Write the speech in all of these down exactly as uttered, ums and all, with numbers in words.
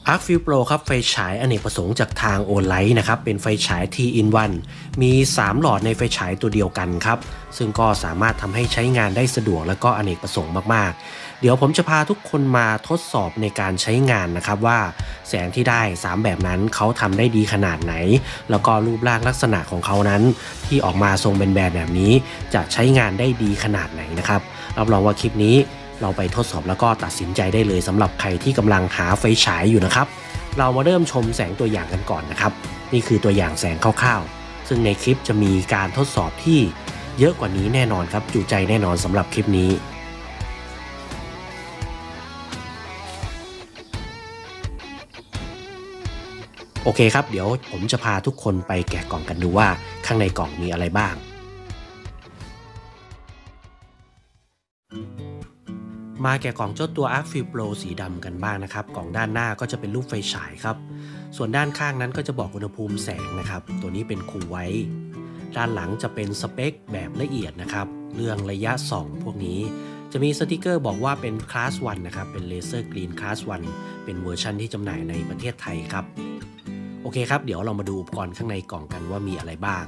ArcView Pro ครับไฟฉายอเนกประสงค์จากทาง Olight นะครับเป็นไฟฉาย ที อิน วัน มีสามหลอดในไฟฉายตัวเดียวกันครับซึ่งก็สามารถทำให้ใช้งานได้สะดวกและก็อเนกประสงค์มากๆเดี๋ยวผมจะพาทุกคนมาทดสอบในการใช้งานนะครับว่าแสงที่ได้สามแบบนั้นเขาทำได้ดีขนาดไหนแล้วก็รูปร่างลักษณะของเขานั้นที่ออกมาทรงเป็นแบบแบบนี้จะใช้งานได้ดีขนาดไหนนะครับรับรองว่าคลิปนี้เราไปทดสอบแล้วก็ตัดสินใจได้เลยสำหรับใครที่กำลังหาไฟฉายอยู่นะครับเรามาเริ่มชมแสงตัวอย่างกันก่อนนะครับนี่คือตัวอย่างแสงคร่าวๆซึ่งในคลิปจะมีการทดสอบที่เยอะกว่านี้แน่นอนครับจุใจแน่นอนสำหรับคลิปนี้โอเคครับเดี๋ยวผมจะพาทุกคนไปแกะกล่องกันดูว่าข้างในกล่องมีอะไรบ้างมาแกะกล่องเจ้าตัว ArcView Pro สีดำกันบ้างนะครับกล่องด้านหน้าก็จะเป็นรูปไฟฉายครับส่วนด้านข้างนั้นก็จะบอกอุณหภูมิแสงนะครับตัวนี้เป็นคูลไว้ด้านหลังจะเป็นสเปคแบบละเอียดนะครับเรื่องระยะส่องพวกนี้จะมีสติกเกอร์บอกว่าเป็นคลาสวันนะครับเป็นเลเซอร์กรีนคลาสวันเป็นเวอร์ชันที่จำหน่ายในประเทศไทยครับโอเคครับเดี๋ยวเรามาดูอุปกรณ์ข้างในกล่องกันว่ามีอะไรบ้าง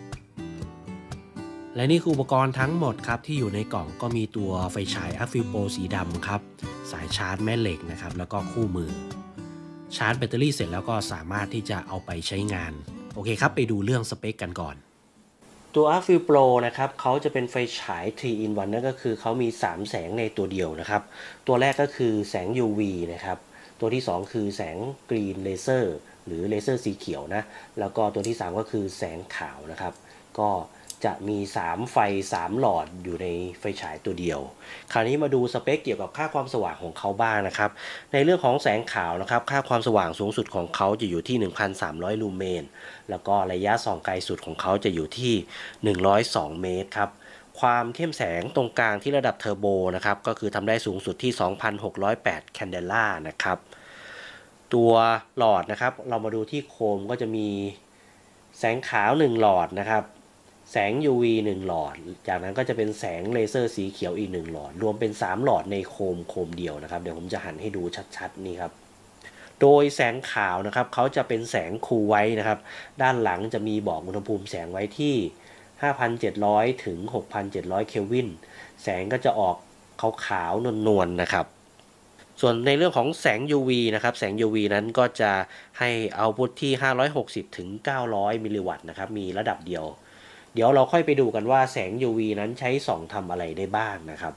และนี่คืออุปกรณ์ทั้งหมดครับที่อยู่ในกล่องก็มีตัวไฟฉาย ArcView Pro สีดำครับสายชาร์จแม่เหล็กนะครับแล้วก็คู่มือชาร์จแบตเตอรี่เสร็จแล้วก็สามารถที่จะเอาไปใช้งานโอเคครับไปดูเรื่องสเปคกันก่อนตัว ArcView Pro นะครับเขาจะเป็นไฟฉาย ทรี อิน วัน นั่นก็คือเขามีสามแสงในตัวเดียวนะครับตัวแรกก็คือแสง ยู วี นะครับตัวที่สองคือแสงกรีนเลเซอร์หรือเลเซอร์สีเขียวนะแล้วก็ตัวที่สามก็คือแสงขาวนะครับก็จะมีสามไฟสามหลอดอยู่ในไฟฉายตัวเดียวคราวนี้มาดูสเปคเกี่ยวกับค่าความสว่างของเขาบ้างนะครับในเรื่องของแสงขาวนะครับค่าความสว่างสูงสุดของเขาจะอยู่ที่ หนึ่งพันสามร้อย ลูเมนแล้วก็ระยะส่องไกลสุดของเขาจะอยู่ที่หนึ่งร้อยสองเมตรครับความเข้มแสงตรงกลางที่ระดับเทอร์โบนะครับก็คือทำได้สูงสุดที่ สองพันหกร้อยแปด แคนเดล่านะครับตัวหลอดนะครับเรามาดูที่โคมก็จะมีแสงขาวหนึ่งหลอดนะครับแสง ยู วี หนึ่งหลอดจากนั้นก็จะเป็นแสงเลเซอร์สีเขียวอีกหนึ่งหลอดรวมเป็นสามหลอดในโคมโคมเดียวนะครับเดี๋ยวผมจะหันให้ดูชัดๆนี่ครับโดยแสงขาวนะครับเขาจะเป็นแสงคูลไว้นะครับด้านหลังจะมีบอกอุณหภูมิแสงไว้ที่ ห้าพันเจ็ดร้อย ถึง หกพันเจ็ดร้อย เคลวินแสงก็จะออกขาวๆนวลๆนะครับส่วนในเรื่องของแสง ยู วี นะครับแสง ยู วี นั้นก็จะให้เอาต์พุตที่ห้าร้อยหกสิบถึงเก้าร้อยมิลลิวัตต์นะครับมีระดับเดียวเดี๋ยวเราค่อยไปดูกันว่าแสง ยู วี นั้นใช้ส่องทำอะไรได้บ้างนะครับ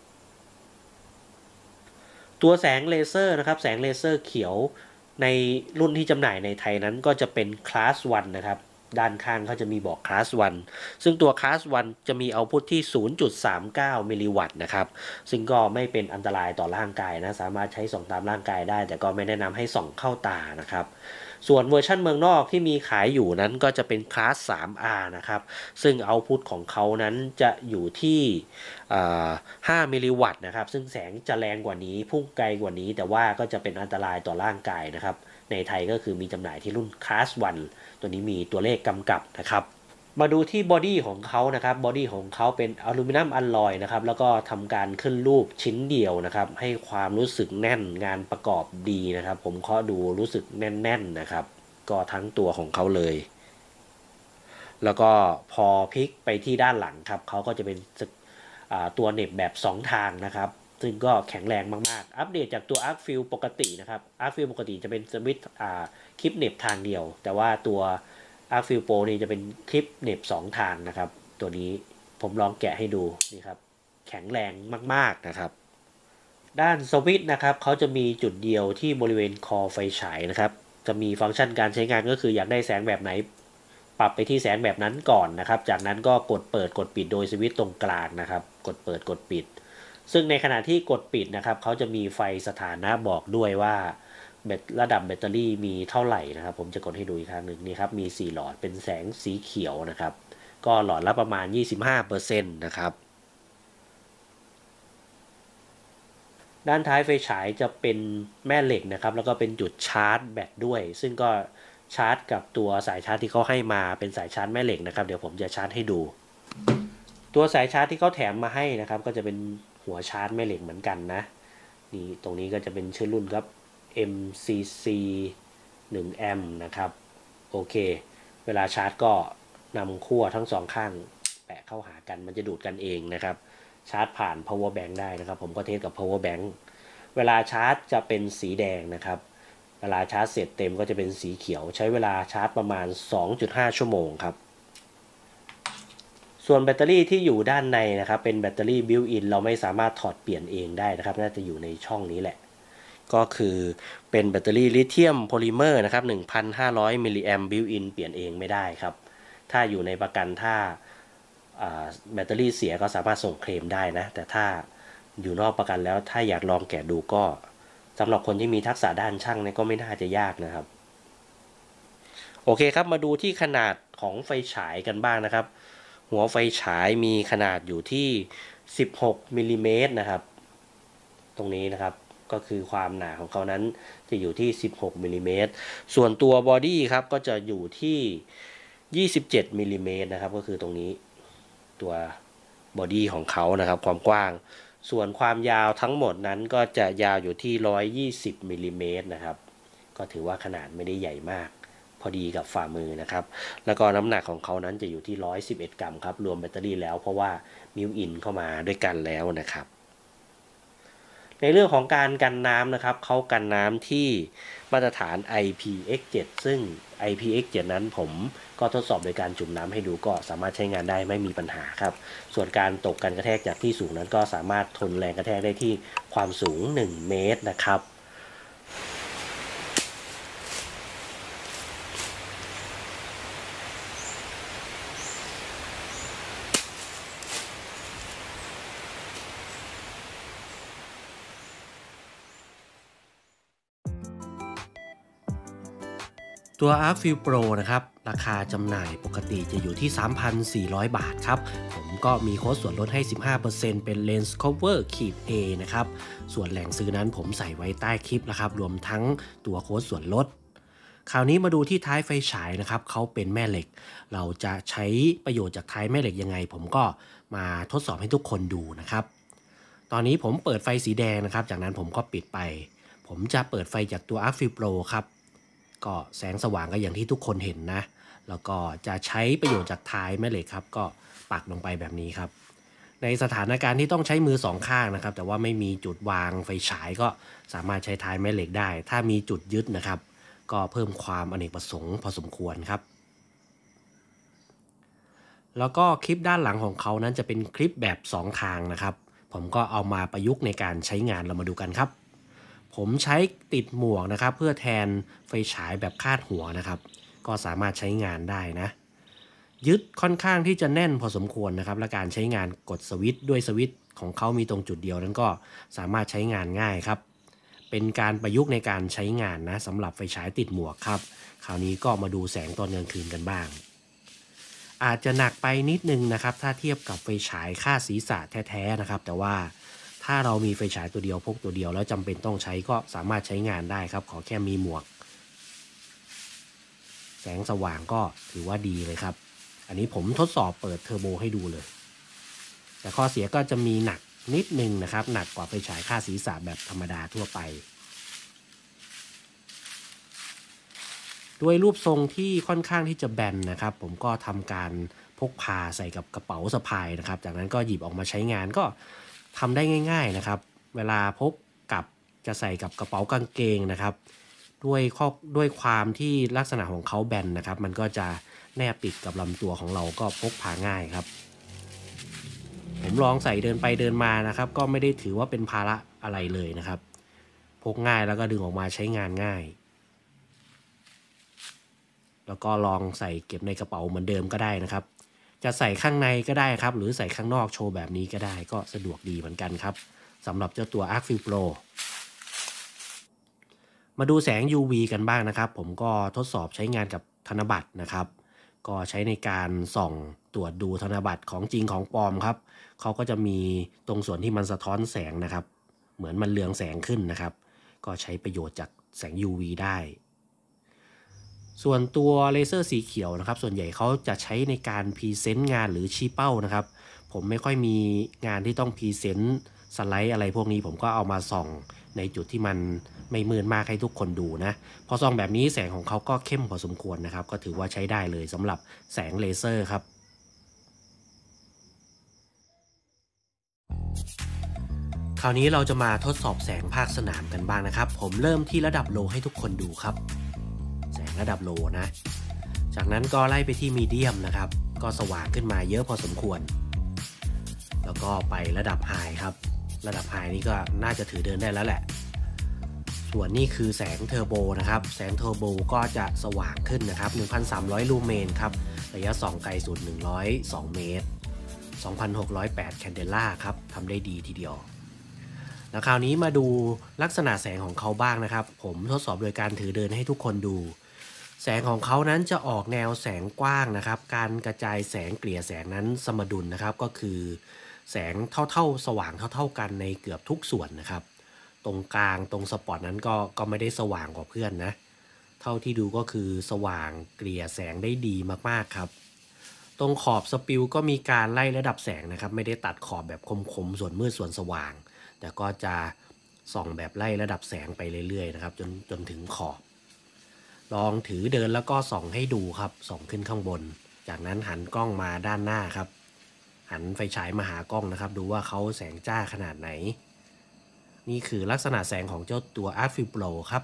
ตัวแสงเลเซอร์นะครับแสงเลเซอร์เขียวในรุ่นที่จำหน่ายในไทยนั้นก็จะเป็นคลาสวันนะครับด้านข้างเขาจะมีบอกคลาสวันซึ่งตัวคลาสวันจะมีเอาต์พุตที่ ศูนย์จุดสามเก้า มิลลิวัตต์นะครับซึ่งก็ไม่เป็นอันตรายต่อร่างกายนะสามารถใช้ส่องตามร่างกายได้แต่ก็ไม่แนะนำให้ส่องเข้าตานะครับส่วนเวอร์ชันเมืองนอกที่มีขายอยู่นั้นก็จะเป็นคลาส ทรี อาร์ นะครับซึ่งเอาต์พุตของเขานั้นจะอยู่ที่ห้ามิลลิวัตต์นะครับซึ่งแสงจะแรงกว่านี้พุ่งไกลกว่านี้แต่ว่าก็จะเป็นอันตรายต่อร่างกายนะครับในไทยก็คือมีจำหน่ายที่รุ่นคลาสวันตัวนี้มีตัวเลขกำกับนะครับมาดูที่บอดี้ของเขานะครับบอดี้ของเขาเป็นอลูมิเนียมอลลอยนะครับแล้วก็ทำการขึ้นรูปชิ้นเดียวนะครับให้ความรู้สึกแน่นงานประกอบดีนะครับผมเคาะดูรู้สึกแน่นๆนะครับก็ทั้งตัวของเขาเลยแล้วก็พอพลิกไปที่ด้านหลังครับเขาก็จะเป็นตัวเหน็บแบบสองทางนะครับซึ่งก็แข็งแรงมากๆอัปเดตจากตัว ArcView ปกตินะครับ ArcView ปกติจะเป็นสวิตช์คลิปเหน็บทางเดียวแต่ว่าตัว ArcView Pro นี่จะเป็นคลิปเหน็บสองทางนะครับตัวนี้ผมลองแกะให้ดูนี่ครับแข็งแรงมากๆนะครับด้านสวิตช์นะครับเขาจะมีจุดเดียวที่บริเวณคอไฟฉายนะครับจะมีฟังก์ชันการใช้งานก็คืออยากได้แสงแบบไหนปรับไปที่แสงแบบนั้นก่อนนะครับจากนั้นก็กดเปิดกดปิดโดยสวิตช์ตรงกลางนะครับกดเปิดกดปิดซึ่งในขณะที่กดปิดนะครับเขาจะมีไฟสถานะบอกด้วยว่าระดับแบตเตอรี่มีเท่าไหร่นะครับผมจะกดให้ดูอีกครั้งหนึ่งนี่ครับมีสี่หลอดเป็นแสงสีเขียวนะครับก็หลอดละประมาณ ยี่สิบห้าเปอร์เซ็นต์ นะครับด้านท้ายไฟฉายจะเป็นแม่เหล็กนะครับแล้วก็เป็นจุดชาร์จแบตด้วยซึ่งก็ชาร์จกับตัวสายชาร์จที่เขาให้มาเป็นสายชาร์จแม่เหล็กนะครับเดี๋ยวผมจะชาร์จให้ดูตัวสายชาร์จที่เขาแถมมาให้นะครับก็จะเป็นหัวชาร์จแม่เหล็กเหมือนกันนะนี่ตรงนี้ก็จะเป็นชื่อรุ่นครับเอ็ม ซี ซี หนึ่ง แอมป์นะครับโอเคเวลาชาร์จก็นำขั้วทั้งสองข้างแปะเข้าหากันมันจะดูดกันเองนะครับชาร์จผ่าน power bank ได้นะครับผมก็เทสกับ power bank เวลาชาร์จจะเป็นสีแดงนะครับเวลาชาร์จเสร็จเต็มก็จะเป็นสีเขียวใช้เวลาชาร์จประมาณ สองจุดห้า ชั่วโมงครับส่วนแบตเตอรี่ที่อยู่ด้านในนะครับเป็นแบตเตอรี่บิวอินเราไม่สามารถถอดเปลี่ยนเองได้นะครับน่าจะอยู่ในช่องนี้แหละก็คือเป็นแบตเตอรี่ลิเธียมโพลิเมอร์นะครับ หนึ่งพันห้าร้อย มิลลิแอมป์บิวอินเปลี่ยนเองไม่ได้ครับถ้าอยู่ในประกันถ้าแบตเตอรี่เสียก็สามารถส่งเคลมได้นะแต่ถ้าอยู่นอกประกันแล้วถ้าอยากลองแกะดูก็สำหรับคนที่มีทักษะด้านช่างเนี่ยก็ไม่น่าจะยากนะครับโอเคครับมาดูที่ขนาดของไฟฉายกันบ้างนะครับหัวไฟฉายมีขนาดอยู่ที่สิบหกมิลลิเมตรนะครับตรงนี้นะครับก็คือความหนาของเขานั้นจะอยู่ที่สิบหกมิลลิเมตรส่วนตัวบอดี้ครับก็จะอยู่ที่ยี่สิบเจ็ดมิลลิเมตรนะครับก็คือตรงนี้ตัวบอดี้ของเขานะครับความกว้างส่วนความยาวทั้งหมดนั้นก็จะยาวอยู่ที่หนึ่งร้อยยี่สิบมิลลิเมตรนะครับก็ถือว่าขนาดไม่ได้ใหญ่มากพอดีกับฝ่ามือนะครับแล้วก็น้ำหนักของเขานั้นจะอยู่ที่หนึ่งร้อยสิบเอ็ดกรัมครับรวมแบตเตอรี่แล้วเพราะว่ามิวอินเข้ามาด้วยกันแล้วนะครับในเรื่องของการกันน้ำนะครับเขากันน้ำที่มาตรฐาน ไอ พี เอ็กซ์ เซเว่น ซึ่ง ไอ พี เอ็กซ์ เซเว่น นั้นผมก็ทดสอบโดยการจุ่มน้ำให้ดูก็สามารถใช้งานได้ไม่มีปัญหาครับส่วนการตกกันกระแทกจากที่สูงนั้นก็สามารถทนแรงกระแทกได้ที่ความสูงหนึ่งเมตรนะครับตัว ArcView Pro นะครับราคาจำหน่ายปกติจะอยู่ที่ สามพันสี่ร้อย บาทครับผมก็มีโค้ดส่วนลดให้ สิบห้าเปอร์เซ็นต์ เป็น Lens Cover ขีด A นะครับส่วนแหล่งซื้อนั้นผมใส่ไว้ใต้คลิปนะครับรวมทั้งตัวโค้ดส่วนลดคราวนี้มาดูที่ท้ายไฟฉายนะครับเขาเป็นแม่เหล็กเราจะใช้ประโยชน์จากท้ายแม่เหล็กยังไงผมก็มาทดสอบให้ทุกคนดูนะครับตอนนี้ผมเปิดไฟสีแดงนะครับจากนั้นผมก็ปิดไปผมจะเปิดไฟจากตัว ArcView Pro ครับก็แสงสว่างก็อย่างที่ทุกคนเห็นนะแล้วก็จะใช้ประโยชน์จากท้ายแม่เหล็กครับก็ปักลงไปแบบนี้ครับในสถานการณ์ที่ต้องใช้มือสองข้างนะครับแต่ว่าไม่มีจุดวางไฟฉายก็สามารถใช้ท้ายแม่เหล็กได้ถ้ามีจุดยึดนะครับก็เพิ่มความอเนกประสงค์พอสมควรครับแล้วก็คลิปด้านหลังของเขานั้นจะเป็นคลิปแบบสองทางนะครับผมก็เอามาประยุกต์ในการใช้งานเรามาดูกันครับผมใช้ติดหมวกนะครับเพื่อแทนไฟฉายแบบคาดหัวนะครับก็สามารถใช้งานได้นะยึดค่อนข้างที่จะแน่นพอสมควรนะครับและการใช้งานกดสวิตช์ด้วยสวิตช์ของเขามีตรงจุดเดียวนั้นก็สามารถใช้งานง่ายครับเป็นการประยุกต์ในการใช้งานนะสำหรับไฟฉายติดหมวกครับคราวนี้ก็มาดูแสงตอนกลางคืนกันบ้างอาจจะหนักไปนิดนึงนะครับถ้าเทียบกับไฟฉายค่าศีรษะแท้ๆนะครับแต่ว่าถ้าเรามีไฟฉายตัวเดียวพกตัวเดียวแล้วจำเป็นต้องใช้ก็สามารถใช้งานได้ครับขอแค่มีหมวกแสงสว่างก็ถือว่าดีเลยครับอันนี้ผมทดสอบเปิดเทอร์โบให้ดูเลยแต่ข้อเสียก็จะมีหนักนิดนึงนะครับหนักกว่าไฟฉายค่าศีรษะแบบธรรมดาทั่วไปด้วยรูปทรงที่ค่อนข้างที่จะแบนนะครับผมก็ทำการพกพาใส่กับกระเป๋าสะพายนะครับจากนั้นก็หยิบออกมาใช้งานก็ทำได้ง่ายๆนะครับเวลาพกกับจะใส่กับกระเป๋ากางเกงนะครับด้วยข้อด้วยความที่ลักษณะของเขาแบนนะครับมันก็จะแนบติดกับลำตัวของเราก็พกพาง่ายครับผมลองใส่เดินไปเดินมานะครับก็ไม่ได้ถือว่าเป็นภาระอะไรเลยนะครับพกง่ายแล้วก็ดึงออกมาใช้งานง่ายแล้วก็ลองใส่เก็บในกระเป๋าเหมือนเดิมก็ได้นะครับจะใส่ข้างในก็ได้ครับหรือใส่ข้างนอกโชว์แบบนี้ก็ได้ก็สะดวกดีเหมือนกันครับสำหรับเจ้าตัว ArcView Pro มาดูแสง ยู วี กันบ้างนะครับผมก็ทดสอบใช้งานกับธนบัตรนะครับก็ใช้ในการส่องตรวจดูธนบัตรของจริงของปลอมครับเขาก็จะมีตรงส่วนที่มันสะท้อนแสงนะครับเหมือนมันเรืองแสงขึ้นนะครับก็ใช้ประโยชน์จากแสง ยู วี ได้ส่วนตัวเลเซอร์สีเขียวนะครับส่วนใหญ่เขาจะใช้ในการพรีเซนต์งานหรือชี้เป้านะครับผมไม่ค่อยมีงานที่ต้องพรีเซนต์สไลด์อะไรพวกนี้ผมก็เอามาส่องในจุดที่มันไม่มืดมากให้ทุกคนดูนะพอส่องแบบนี้แสงของเขาก็เข้มพอสมควรนะครับก็ถือว่าใช้ได้เลยสำหรับแสงเลเซอร์ครับคราวนี้เราจะมาทดสอบแสงภาคสนามกันบ้างนะครับผมเริ่มที่ระดับโลให้ทุกคนดูครับแสงระดับโลนะจากนั้นก็ไล่ไปที่มีเดียมนะครับก็สว่างขึ้นมาเยอะพอสมควรแล้วก็ไประดับไฮครับระดับไฮนี่ก็น่าจะถือเดินได้แล้วแหละส่วนนี่คือแสงเทอร์โบนะครับแสงเทอร์โบก็จะสว่างขึ้นนะครับ หนึ่งพันสามร้อย ลูเมนครับระยะส่องไกลสุดหนึ่งร้อยสองเมตร สองพันหกร้อยแปด แคนเดล่าครับทำได้ดีทีเดียวแล้วคราวนี้มาดูลักษณะแสงของเขาบ้างนะครับผมทดสอบโดยการถือเดินให้ทุกคนดูแสงของเขานั้นจะออกแนวแสงกว้างนะครับการกระจายแสงเกลี่ยแสงนั้นสมดุลนะครับก็คือแสงเท่าๆสว่างเท่าๆกันในเกือบทุกส่วนนะครับตรงกลางตรงสปอตนั้นก็ก็ไม่ได้สว่างกว่าเพื่อนนะเท่าที่ดูก็คือสว่างเกลี่ยแสงได้ดีมากๆครับตรงขอบสปิลก็มีการไล่ระดับแสงนะครับไม่ได้ตัดขอบแบบคมๆส่วนมืดส่วนสว่างแต่ก็จะส่องแบบไล่ระดับแสงไปเรื่อยๆนะครับจนจนถึงขอบลองถือเดินแล้วก็ส่องให้ดูครับส่องขึ้นข้างบนจากนั้นหันกล้องมาด้านหน้าครับหันไฟฉายมาหากล้องนะครับดูว่าเขาแสงจ้าขนาดไหนนี่คือลักษณะแสงของเจ้าตัว ArcView Pro ครับ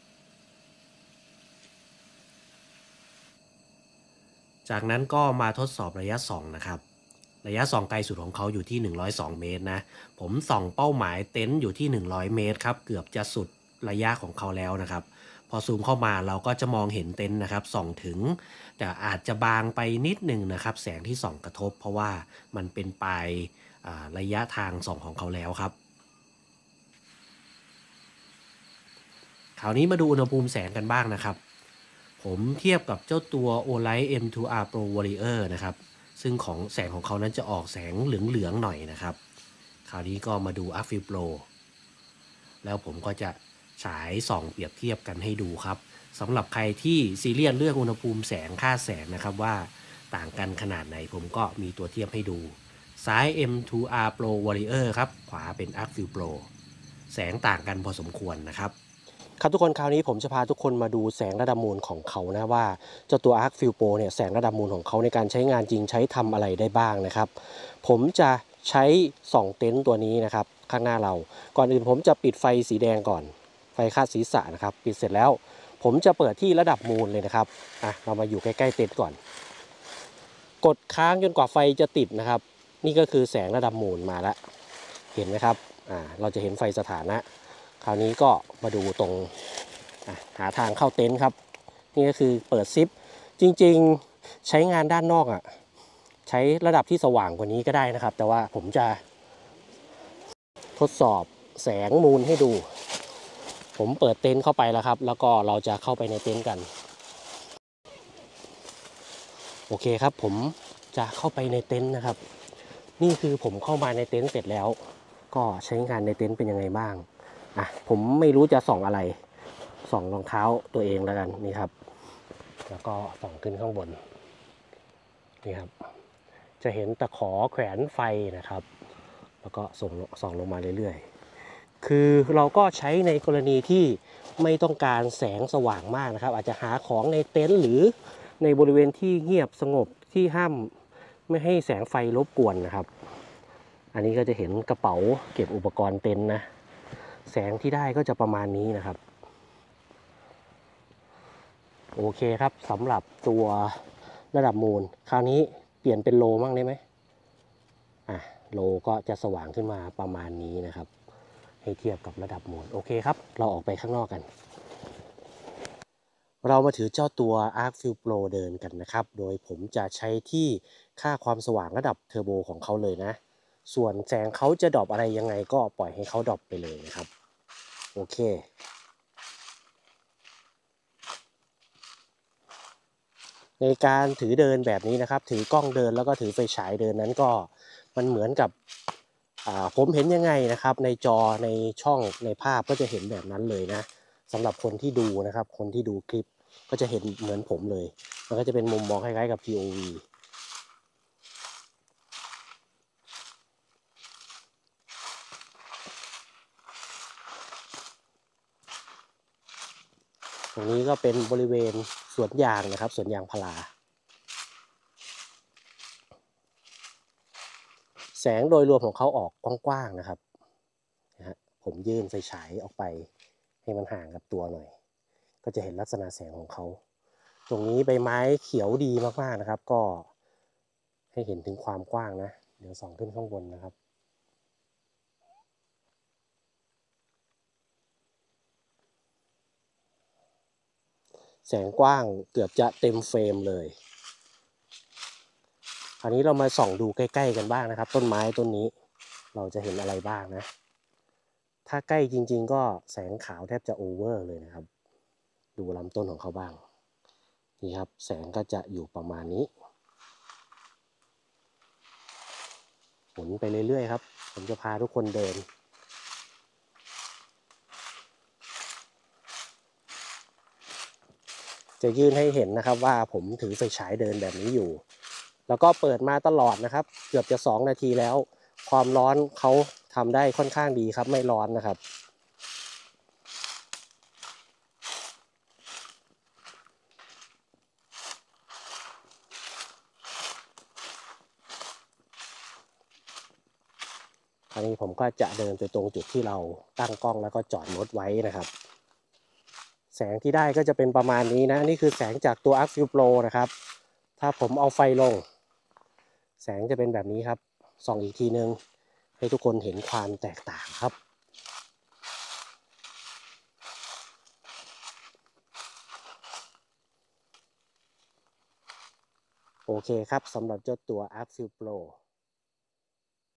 จากนั้นก็มาทดสอบระยะส่องนะครับระยะส่องไกลสุดของเขาอยู่ที่หนึ่งร้อยสองเมตรนะผมส่องเป้าหมายเต็นท์อยู่ที่หนึ่งร้อยเมตรครับเกือบจะสุดระยะของเขาแล้วนะครับพอซูมเข้ามาเราก็จะมองเห็นเต็นท์นะครับส่องถึงแต่อาจจะบางไปนิดหนึ่งนะครับแสงที่ส่องกระทบเพราะว่ามันเป็นปลายระยะทางส่องของเขาแล้วครับคราวนี้มาดูอุณหภูมิแสงกันบ้างนะครับผมเทียบกับเจ้าตัว Olight เอ็ม ทู อาร์ Pro Warrior นะครับซึ่งของแสงของเขานั้นจะออกแสงเหลืองๆหน่อยนะครับคราวนี้ก็มาดู ArcView Pro แล้วผมก็จะฉายส่องเปรียบเทียบกันให้ดูครับสำหรับใครที่ซีเรียสเรื่องอุณหภูมิแสงค่าแสงนะครับว่าต่างกันขนาดไหนผมก็มีตัวเทียบให้ดูซ้าย เอ็ม ทู อาร์ Pro Warrior ครับขวาเป็น ArcView Pro แสงต่างกันพอสมควรนะครับครับทุกคนคราวนี้ผมจะพาทุกคนมาดูแสงระดับมูลของเขานะว่าเจ้าตัว ArcView Pro เนี่ยแสงระดับมูลของเขาในการใช้งานจริงใช้ทำอะไรได้บ้างนะครับผมจะใช้ส่องเต็นท์ตัวนี้นะครับข้างหน้าเราก่อนอื่นผมจะปิดไฟสีแดงก่อนไฟคาดศีรษะนะครับปิดเสร็จแล้วผมจะเปิดที่ระดับมูลเลยนะครับอ่ะเรามาอยู่ใกล้ๆเต็นท์ก่อนกดค้างจนกว่าไฟจะติดนะครับนี่ก็คือแสงระดับมูลมาแล้วเห็นไหมครับอ่าเราจะเห็นไฟสถานะคราวนี้ก็มาดูตรงหาทางเข้าเต็นท์ครับนี่ก็คือเปิดซิปจริงๆใช้งานด้านนอกอ่ะใช้ระดับที่สว่างกว่านี้ก็ได้นะครับแต่ว่าผมจะทดสอบแสงมูลให้ดูผมเปิดเต็นท์เข้าไปแล้วครับแล้วก็เราจะเข้าไปในเต็นท์กันโอเคครับผมจะเข้าไปในเต็นท์นะครับนี่คือผมเข้ามาในเต็นท์เสร็จแล้วก็ใช้งานในเต็นท์เป็นยังไงบ้างอ่ะผมไม่รู้จะส่องอะไรส่องรองเท้าตัวเองแล้วกันนี่ครับแล้วก็ส่องขึ้นข้างบนนี่ครับจะเห็นตะขอแขวนไฟนะครับแล้วก็ส่องส่องลงมาเรื่อยๆคือเราก็ใช้ในกรณีที่ไม่ต้องการแสงสว่างมากนะครับอาจจะหาของในเต็นท์หรือในบริเวณที่เงียบสงบที่ห้ามไม่ให้แสงไฟรบกวนนะครับอันนี้ก็จะเห็นกระเป๋าเก็บอุปกรณ์เต็นท์นะแสงที่ได้ก็จะประมาณนี้นะครับโอเคครับสำหรับตัวระดับมูลคราวนี้เปลี่ยนเป็นโลมั่งได้ไหมอ่ะโลก็จะสว่างขึ้นมาประมาณนี้นะครับให้เทียบกับระดับมูลโอเคครับเราออกไปข้างนอกกันเรามาถือเจ้าตัว ArcView Pro เดินกันนะครับโดยผมจะใช้ที่ค่าความสว่างระดับเทอร์โบของเขาเลยนะส่วนแสงเขาจะดรอปอะไรยังไงก็ปล่อยให้เขาดรอปไปเลยนะครับโอเคในการถือเดินแบบนี้นะครับถือกล้องเดินแล้วก็ถือไฟฉายเดินนั้นก็มันเหมือนกับผมเห็นยังไงนะครับในจอในช่องในภาพก็จะเห็นแบบนั้นเลยนะสำหรับคนที่ดูนะครับคนที่ดูคลิปก็จะเห็นเหมือนผมเลยมันก็จะเป็นมุมมองคล้ายๆกับ พี โอ วี โตรงนี้ก็เป็นบริเวณสวนยางนะครับสวนยางพาราแสงโดยรวมของเขาออกกว้างๆนะครับนะฮะผมยื่นไฟฉายออกไปให้มันห่างกับตัวหน่อยก็จะเห็นลักษณะแสงของเขาตรงนี้ใบไม้เขียวดีมากๆนะครับก็ให้เห็นถึงความกว้างนะเดี๋ยวส่องขึ้นข้างบนนะครับแสงกว้างเกือบจะเต็มเฟรมเลยคราวนี้เรามาส่องดูใกล้ๆกันบ้างนะครับต้นไม้ต้นนี้เราจะเห็นอะไรบ้างนะถ้าใกล้จริงๆก็แสงขาวแทบจะโอเวอร์เลยนะครับดูลำต้นของเขาบ้างนี่ครับแสงก็จะอยู่ประมาณนี้หมุนไปเรื่อยๆครับผมจะพาทุกคนเดินจะยื่นให้เห็นนะครับว่าผมถือไฟฉายเดินแบบนี้อยู่แล้วก็เปิดมาตลอดนะครับเกือบจะสองนาทีแล้วความร้อนเขาทำได้ค่อนข้างดีครับไม่ร้อนนะครับคราวนี้ผมก็จะเดินไปตรงจุดที่เราตั้งกล้องแล้วก็จอดรถไว้นะครับแสงที่ได้ก็จะเป็นประมาณนี้นะนี่คือแสงจากตัว ArcView Pro นะครับถ้าผมเอาไฟลงแสงจะเป็นแบบนี้ครับส่องอีกทีนึงให้ทุกคนเห็นความแตกต่างครับโอเคครับสำหรับเจ้าตัว ArcView Pro